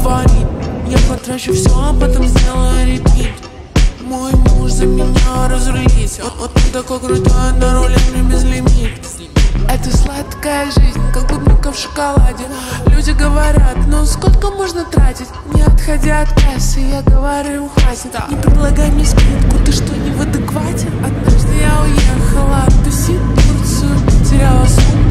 говорит. Я потрачу все, а потом сделаю репит. Мой муж за меня разрулить. Вот ты такой крутой, на руле мне безлимит. Это сладкая жизнь, как клубника в шоколаде. Люди говорят, ну сколько можно тратить? Не отходя от кассы, я говорю, хватит. Не предлагай мне скидку, ты что, не в адеквате? Однажды я уехала тусить в Турцию, потеряла сумку.